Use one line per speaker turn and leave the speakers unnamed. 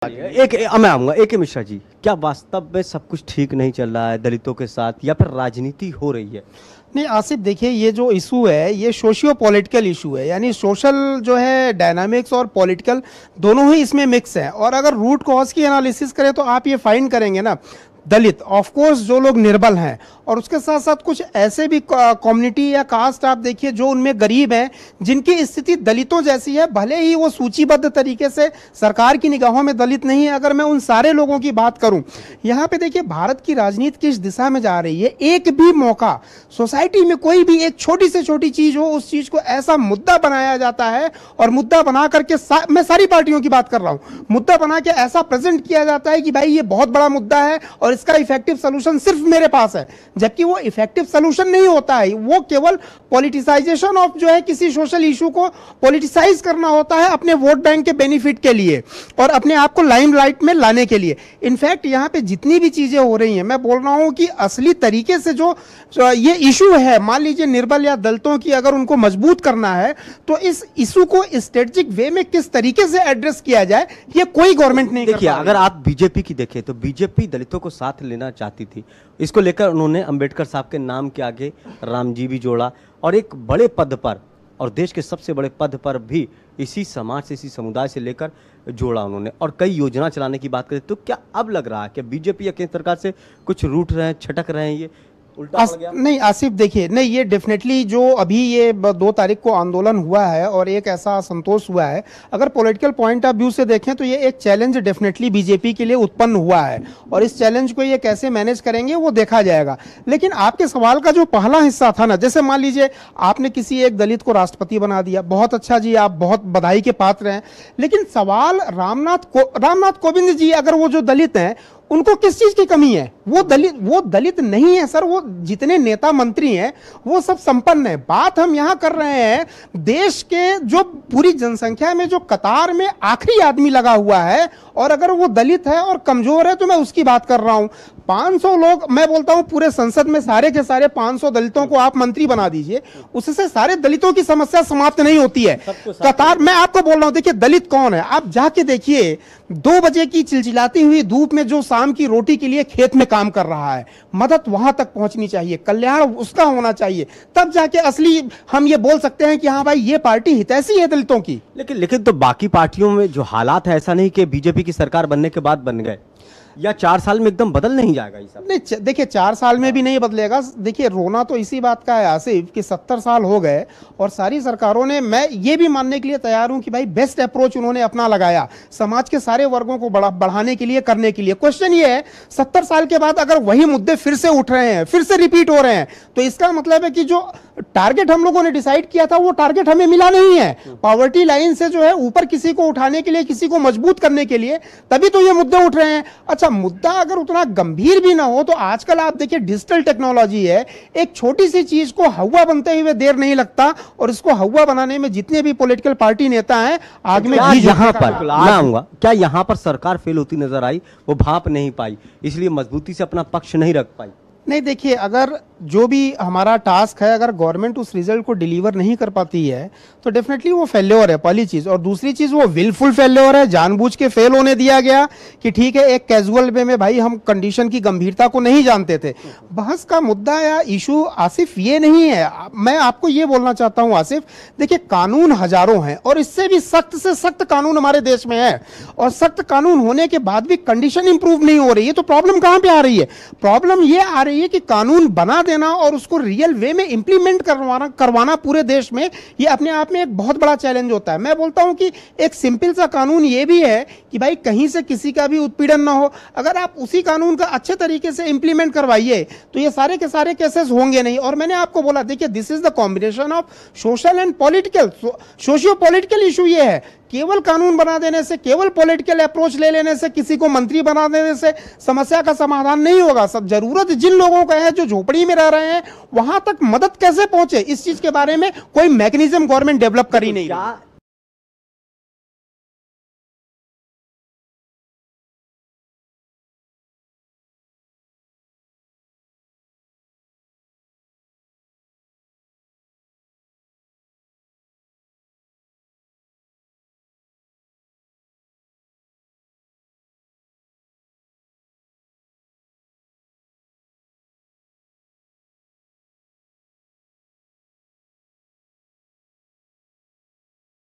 मैं आऊंगा एक मिश्रा जी, क्या वास्तव में सब कुछ ठीक नहीं चल रहा है दलितों के साथ, या फिर राजनीति हो रही है?
नहीं आसिफ, देखिए ये जो इशू है ये सोशियो पॉलिटिकल इशू है, यानी सोशल जो है डायनामिक्स और पॉलिटिकल दोनों ही इसमें मिक्स है। और अगर रूट कॉज की एनालिसिस करें तो आप ये फाइंड करेंगे ना, दलित ऑफ कोर्स जो लोग निर्बल हैं, और उसके साथ साथ कुछ ऐसे भी कम्युनिटी या कास्ट आप देखिए जो उनमें गरीब हैं, जिनकी स्थिति दलितों जैसी है, भले ही वो सूचीबद्ध तरीके से सरकार की निगाहों में दलित नहीं है। अगर मैं उन सारे लोगों की बात करूं, यहाँ पे देखिए भारत की राजनीति किस दिशा में जा रही है। एक भी मौका सोसाइटी में कोई भी एक छोटी से छोटी चीज हो, उस चीज को ऐसा मुद्दा बनाया जाता है, और मुद्दा बना करके मैं सारी पार्टियों की बात कर रहा हूं, मुद्दा बना के ऐसा प्रेजेंट किया जाता है कि भाई ये बहुत बड़ा मुद्दा है और इसका इफेक्टिव सॉल्यूशन सिर्फ मेरे पास है, जबकि वो इफेक्टिव सॉल्यूशन नहीं होता है। वो केवल पॉलिटिसाइजेशन ऑफ जो है किसी सोशल इशू को पॉलिटिसाइज करना होता है अपने वोट बैंक के बेनिफिट के लिए और अपने आप को लाइमलाइट में लाने के लिए। इनफैक्ट यहाँ पे जितनी भी चीजें हो रही हैं, मैं बोल रहा हूं कि असली तरीके से जो ये इशू है, मान लीजिए निर्बल या दलितों की अगर उनको मजबूत करना है, तो इस इशू को स्ट्रेटेजिक वे में किस तरीके से एड्रेस किया जाए, ये कोई गवर्नमेंट नहीं
देखिए, अगर आप बीजेपी की देखें तो बीजेपी दलितों को साथ लेना चाहती थी। इसको लेकर उन्होंने अंबेडकर साहब के नाम के आगे रामजी भी जोड़ा, और एक बड़े पद पर, और देश के सबसे बड़े पद पर भी इसी समाज से, इसी समुदाय से लेकर जोड़ा उन्होंने, और कई योजना चलाने की बात करें तो क्या अब लग रहा है कि बीजेपी या केंद्र सरकार से कुछ रूठ रहे हैं, छटक रहे हैं, ये उल्टा पड़ गया?
नहीं आसिफ, देखिए, नहीं ये डेफिनेटली जो अभी ये 2 तारीख को आंदोलन हुआ है और एक ऐसा संतोष हुआ है, अगर पॉलिटिकल पॉइंट ऑफ व्यू से देखें तो ये एक चैलेंज डेफिनेटली बीजेपी के लिए उत्पन्न हुआ है, और इस चैलेंज को ये कैसे मैनेज करेंगे वो देखा जाएगा। लेकिन आपके सवाल का जो पहला हिस्सा था ना, जैसे मान लीजिए आपने किसी एक दलित को राष्ट्रपति बना दिया, बहुत अच्छा जी, आप बहुत बधाई के पात्र हैं। लेकिन सवाल रामनाथ कोविंद जी, अगर वो जो दलित हैं, उनको किस चीज की कमी है? वो दलित नहीं है सर, वो जितने नेता मंत्री हैं वो सब संपन्न है। बात हम यहां कर रहे हैं देश के जो पूरी जनसंख्या में जो कतार में आखिरी आदमी लगा हुआ है, और अगर वो दलित है और कमजोर है, तो मैं उसकी बात कर रहा हूं। 500 लोग, मैं बोलता हूं पूरे संसद में सारे के सारे 500 दलितों को आप मंत्री बना दीजिए, उससे सारे दलितों की समस्या समाप्त नहीं होती है। कतार, मैं आपको बोल रहा हूं, देखिए दलित कौन है, आप जाके देखिए 2 बजे की चिलचिलाती हुई धूप में जो शाम की रोटी के लिए खेत में काम कर रहा है, मदद वहां तक पहुंचनी चाहिए, कल्याण उसका होना चाहिए, तब जाके असली हम ये बोल सकते हैं कि हाँ भाई ये पार्टी हितैषी है दलितों की।
लेकिन तो बाकी पार्टियों में जो हालात है, ऐसा नहीं कि बीजेपी की सरकार बनने के बाद बन गए, या 4 साल में एकदम बदल नहीं जाएगा ये सब?
नहीं देखिए, 4 साल में भी नहीं बदलेगा। देखिए रोना तो इसी बात का है आसिफ कि 70 साल हो गए और सारी सरकारों ने, मैं ये भी मानने के लिए तैयार हूं कि भाई बेस्ट अप्रोच उन्होंने अपना लगाया समाज के सारे वर्गों को बढ़ाने के लिए, करने के लिए। क्वेश्चन ये है 70 साल के बाद अगर वही मुद्दे फिर से उठ रहे हैं, फिर से रिपीट हो रहे हैं, तो इसका मतलब है कि जो टारगेट हम लोगों ने डिसाइड किया था वो टारगेट हमें मिला नहीं है। पॉवर्टी लाइन से जो है ऊपर किसी को उठाने के लिए, किसी को मजबूत करने के लिए, तभी तो ये मुद्दे उठ रहे हैं। अच्छा, मुद्दा अगर उतना गंभीर भी ना हो तो आजकल आप देखिए डिजिटल टेक्नोलॉजी है, एक छोटी सी चीज को हवा बनते हुए देर नहीं लगता, और इसको हवा बनाने में जितने भी पॉलिटिकल पार्टी नेता हैं आग में घी।
यहाँ पर मैं आऊंगा, क्या यहाँ पर सरकार फेल होती नजर आई? वो भाप नहीं पाई, इसलिए मजबूती से अपना पक्ष नहीं रख पाई?
नहीं देखिए, अगर जो भी हमारा टास्क है, अगर गवर्नमेंट उस रिजल्ट को डिलीवर नहीं कर पाती है तो डेफिनेटली वो फेल्योर है, पहली चीज। और दूसरी चीज वो विलफुल फेल्योर है, जानबूझ के फेल होने दिया गया कि ठीक है एक कैजुअल वे में, भाई हम कंडीशन की गंभीरता को नहीं जानते थे। बहस का मुद्दा या इशू आसिफ ये नहीं है, मैं आपको ये बोलना चाहता हूं आसिफ, देखिए कानून हजारों हैं और इससे भी सख्त से सख्त कानून हमारे देश में है, और सख्त कानून होने के बाद भी कंडीशन इंप्रूव नहीं हो रही है। तो प्रॉब्लम कहां पे आ रही है? प्रॉब्लम ये आ रही है कि कानून बना देना और उसको रियल वे में इंप्लीमेंट करवाना पूरे देश में, ये अपने आप में एक बहुत बड़ा चैलेंज होता है। मैं बोलता हूं कि एक सिंपल सा कानून ये भी है कि भाई कहीं से किसी का भी उत्पीड़न ना हो, अगर आप उसी कानून का अच्छे तरीके से इंप्लीमेंट करवाइए तो ये सारे के सारे केसेस होंगे नहीं। और मैंने आपको बोला, देखिए this is the combination of social and political, socio political issue ये है। केवल कानून बना देने से, केवल पॉलिटिकल अप्रोच ले लेने से, किसी को मंत्री बना देने से समस्या का समाधान नहीं होगा। सब जरूरत जिन लोगों का है जो झोपड़ी में रह रहे हैं, वहां तक मदद कैसे पहुंचे, इस चीज के बारे में कोई मैकेनिज्म गवर्नमेंट डेवलप कर ही नहीं।